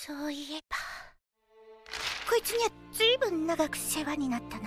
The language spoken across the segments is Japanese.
そういえばこいつにはずいぶん長く世話になったな。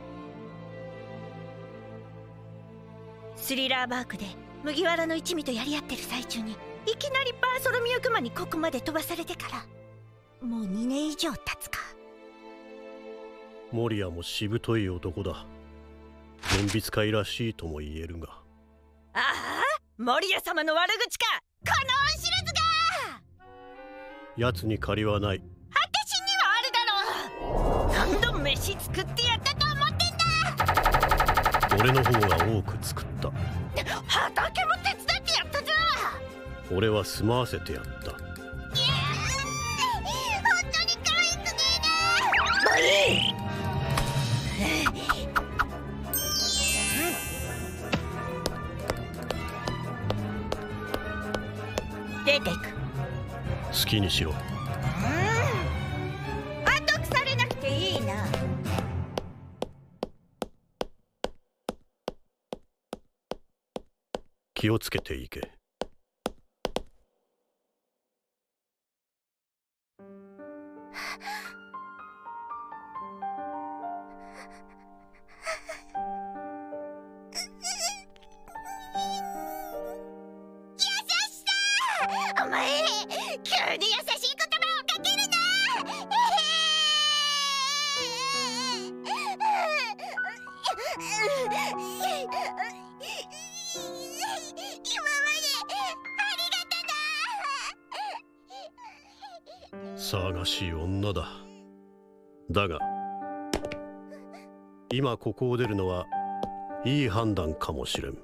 スリラーバークで麦わらの一味とやり合ってる最中にいきなりバーソロミュークマにここまで飛ばされてからもう2年以上経つか。 モリアもしぶとい男だ。厳筆家らしいとも言えるが。 ああ、モリア様の悪口かこの恩知らずが。 奴に借りはない。 私にはあるだろう。何度飯作ってやったと思ってんだ。 俺の方が多く作った。 畑も手伝ってやったじゃん。 俺は住まわせてやった。 本当に可愛くねえな。もういい。出てく。 好きにしろ。 後腐れなくていいな。 気をつけていけ。 お前、急に優しい言葉をかけるな。今までありがとな。 騒がしい女だ。だが今ここを出るのはいい判断かもしれん。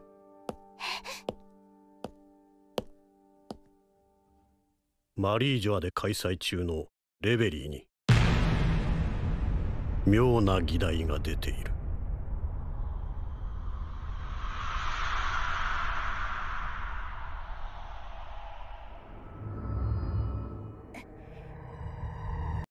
マリージョアで開催中のレベリーに妙な議題が出ている。